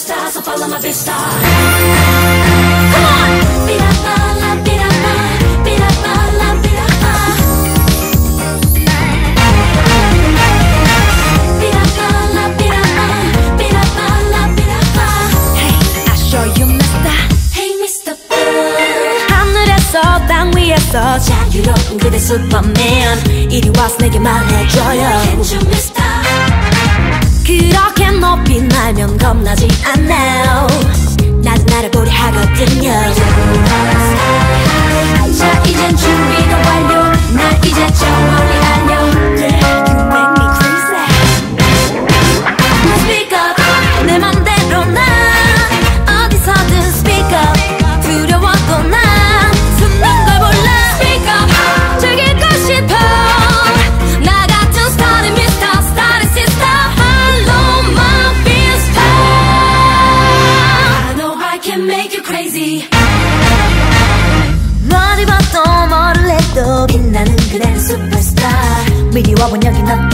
star, so follow my big star. Come on! Pirapala, pirapa, pirapala, pirapa. Pirapala, pirapa, pirapala, pirapa. Hey, I show you Mr. Hey, Mr. 하늘에서 땅 위에서 자유로운 그대 슈퍼맨 이리 와서 내게 말해줘요. Can't you Mr. 그렇게 높이 날면 겁나지 않아요. 나도 나를 보려 하거든요. 자 이젠 준비가 완료. 날 이제 저 멀리 알려. You make me crazy. Speak up 내 맘대로 나 어디서든 speak up 두려워도 난 숨는 걸 몰라. Speak up 즐기고 싶어 나 같은 스타는 Mr. Star Sister. Follow my big star. I know I can make you crazy. 어디 봐도 뭐를 해도 빛나는 그대는 슈퍼스타. 미리 와본 여기 넌